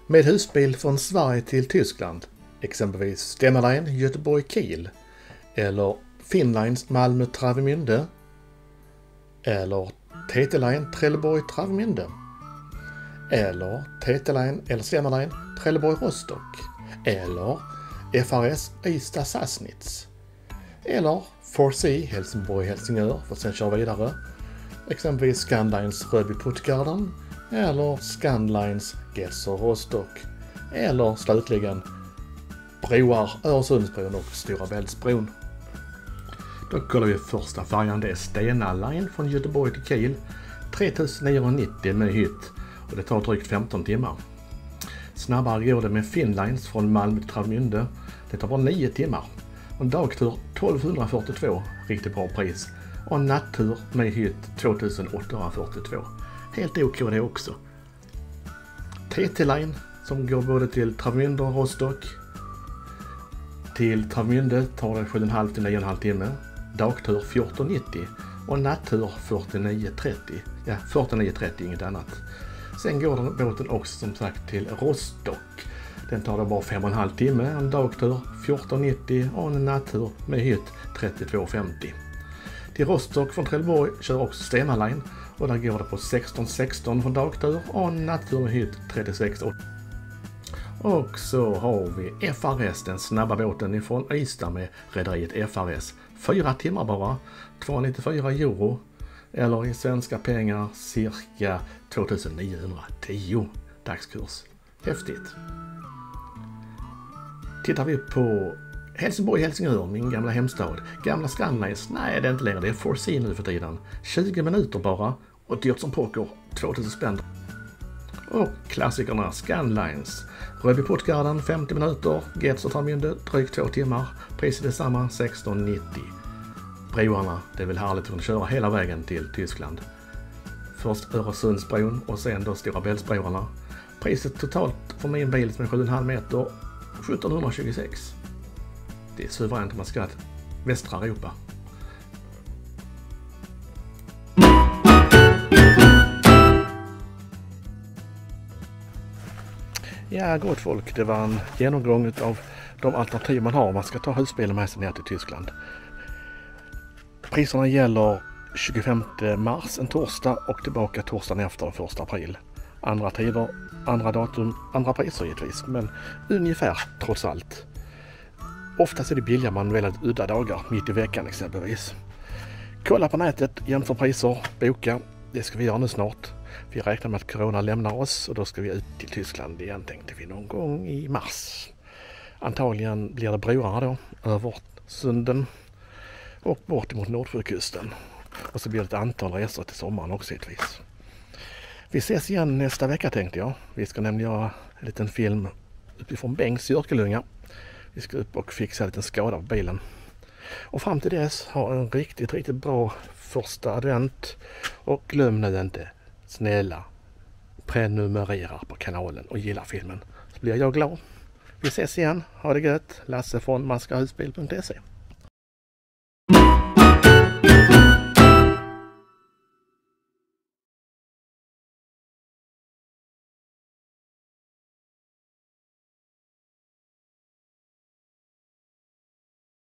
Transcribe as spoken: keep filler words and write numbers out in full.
Med husbil från Sverige till Tyskland, exempelvis Stena Line Göteborg-Kiel, eller Finnlines Malmö-Travemünde, eller T T Line Trelleborg-Travemünde, eller T T Line eller Stena Line Trelleborg-Rostock, eller F R S Ystad-Sassnitz, eller four C Helsingborg-Helsingör för att sen köra vidare, exempelvis Scandlines Rödby-Puttgarden, eller Scandlines Getzer-Rostock, eller slutligen broar Öresundsbron och Stora Bältsbron. Då kollar vi första färjan, det är Stena Line från Göteborg till Kiel, tre tusen niohundranittio med hytt och det tar drygt femton timmar. Snabbare går det med Finnlines från Malmö till Travemünde, det tar bara nio timmar. Och en dagtur tolvhundrafyrtiotvå, riktigt bra pris. Och en nattur med hytt tvåtusen åttahundrafyrtiotvå. Helt OK det också. T T Line som går både till Travemünde och Rostock. Till Travemünde tar det sju och en halv till nio och en halv timme. Dagtur fjorton nittio och nattur fyrtionio trettio. Ja, fyrtionio trettio, inget annat. Sen går den båten också som sagt till Rostock. Den tar det bara fem och en halv timme, en dagtur fjorton nittio och en nattur med hytt trettiotvå femtio. Till Rostock från Trelleborg kör också Stena Line och där går det på sexton sexton för dagtur och en nattur med hytt trettiosex åttio. Och så har vi F R S, den snabba båten ifrån Ystad med rederiet F R S. Fyra timmar bara, tvåhundranittiofyra euro, eller i svenska pengar cirka tvåtusenniohundratio dagskurs. Häftigt. Tittar vi på Helsingborg-Helsingör, min gamla hemstad. Gamla Scandlines, nej det är inte längre, det är four C nu för tiden. tjugo minuter bara och dyrt som poker, tvåtusen spänn. Och klassikerna Scandlines. Rödby-Puttgarden femtio minuter, Getzer Travemünde drygt två timmar, priset är samma sexton nittio. Broarna, det är väl härligt att kunna köra hela vägen till Tyskland. Först Öresundsbron och sen då Stora Bältsbroarna. Priset totalt för min bil som är sju och en halv meter, sjuttonhundratjugosex. Det är suveränt om man ska till västra Europa. Ja, gott folk, det var en genomgång av de alternativ man har om man ska ta husbilen med sig ner till Tyskland. Priserna gäller tjugofemte mars, en torsdag, och tillbaka torsdagen efter den första april. Andra tider, andra datum, andra priser givetvis, men ungefär trots allt. Oftast är det billigare man väljer udda dagar, mitt i veckan exempelvis. Kolla på nätet, jämför priser, boka. Det ska vi göra nu snart. Vi räknar med att corona lämnar oss och då ska vi ut till Tyskland igen, tänkte vi, någon gång i mars. Antagligen blir det broarna då, över Sunden och bort mot Nordsjökusten. Och så blir det ett antal resor till sommaren också givetvis. Vi ses igen nästa vecka tänkte jag. Vi ska nämligen göra en liten film uppifrån Bengts Jörkelunga. Vi ska upp och fixa en liten skada på bilen. Och fram till dess, ha en riktigt, riktigt bra första advent. Och glöm nu inte, snälla, prenumerera på kanalen och gilla filmen. Så blir jag glad. Vi ses igen, ha det gött. Lasse från maskahusbil punkt se.